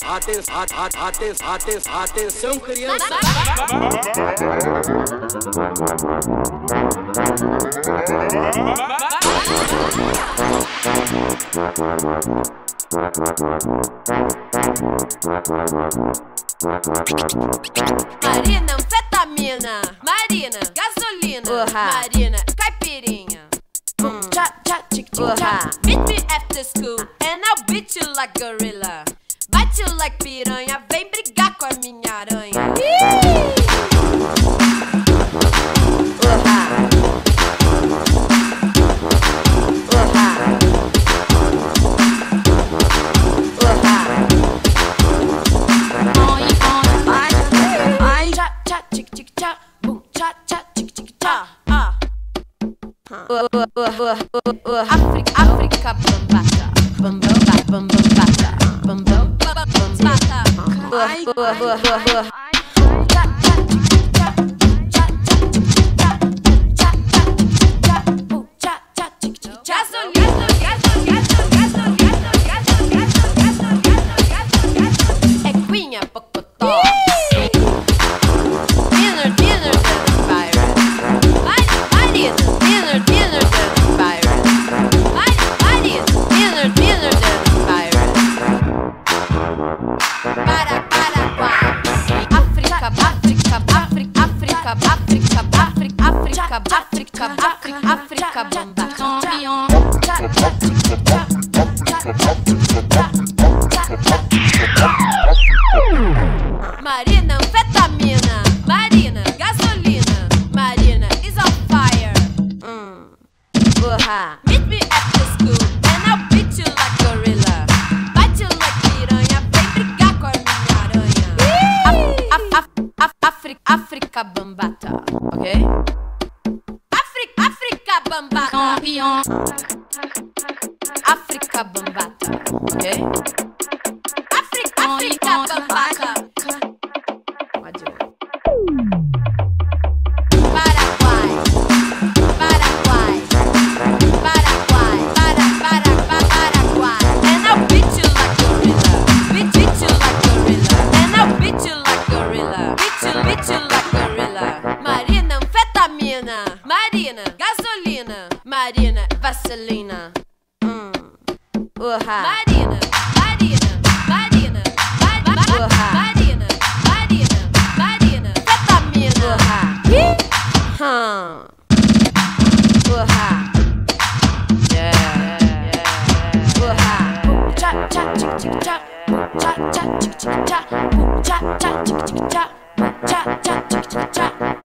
Atenção, criança. Marina, anfetamina. Marina, gasolina. Marina, caipirinha. Meet me after school and I'll beat you like gorilla. Bite you like piranha, vem brigar com a minha aranha. África bambata, bambata, bambata, bambata, bambata. Equinha, pocotó. África Marina, anfetamina. Marina, gasolina. Marina is on fire. Meet me after school and I'll beat you like gorilla. Bite you like piranha, vem brigar com a minha aranha. África bambata, ok? África bambata. África bambata, ok? África bambata. Pode ver. Paraguai, Paraguai, Paraguai, Paraguai. And I'll beat you like gorilla. Beat you like gorilla. And I'll beat you like gorilla. Beat you like gorilla. Marina, anfetamina. Marina, gasolina. Marina, vaselina. Marina, Marina, Marina, Marina, Marina, Marina, anfetamina. Yeah.